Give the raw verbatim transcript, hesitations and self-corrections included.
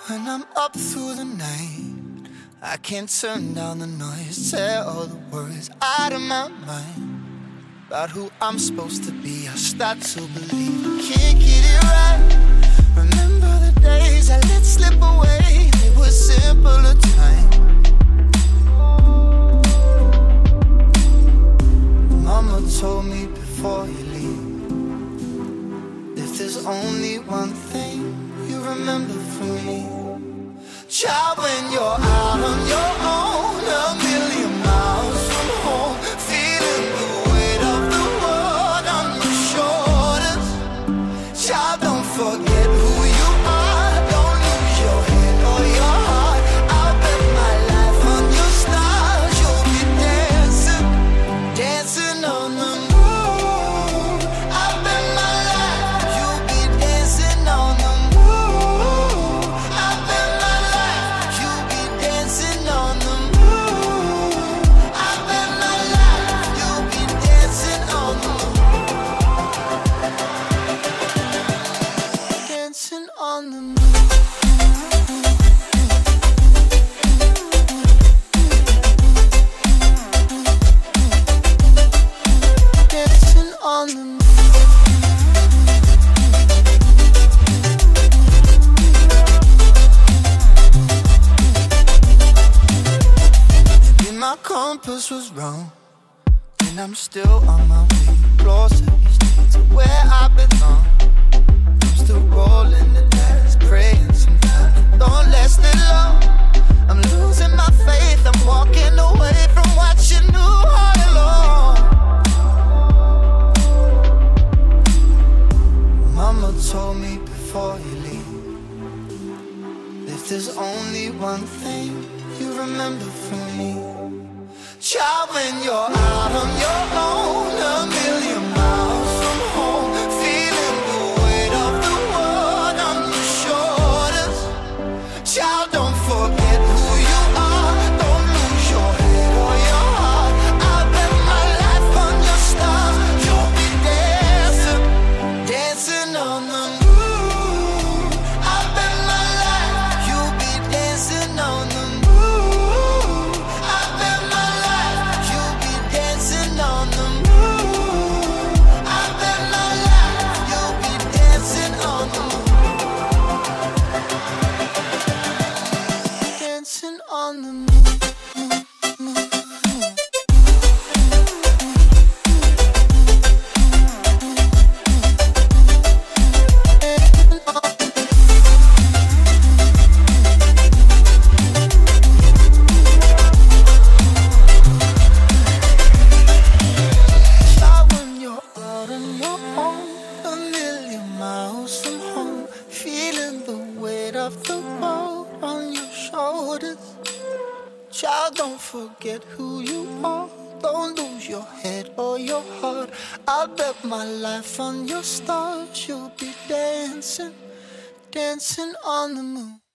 When I'm up through the night, I can't turn down the noise, tear all the words out of my mind about who I'm supposed to be. I start to believe I can't get it right. Remember the days I let slip away, they were simpler times. Mama told me before you leave, if there's only one thing you remember from me, child, when you're out on your own, a million miles from home, feeling the weight of the world on your shoulders. Child, don't forget who you are, don't lose your head or your heart. I'll bet my life on your stars, you'll be dancing, dancing on the moon. I'll bet my life you'll be dancing on the moon. I'll bet my life you'll be dancing on the moon. I bet my life you'll be dancing on the moon. Dancing on the moon. Dancing on the moon. Maybe my compass was wrong, and I'm still on my way closer each day to where I belong. I'm still rolling the dice, praying sometimes don't last it long. I'm losing my faith, I'm walking away from what you knew all along. Mama told me before you leave, if there's only one thing you remember from me, child, when you're out on your own, a million miles from home, feeling the weight of the world on your shoulders. Child, don't forget who you are, don't lose your head or your heart. I'll bet my life on your stars, you'll be dancing, dancing on the moon. I'll bet my life you'll be dancing on the moon. I'll bet my life you'll be dancing on the moon. I'll bet my life you'll be dancing on the moon. Dancing on the moon. Child, when you're out on your own, a million miles from home, feeling the weight of the world on your shoulders. Child, don't forget who you are, don't lose your head or your heart. I'll bet my life on your stars, you'll be dancing, dancing on the moon.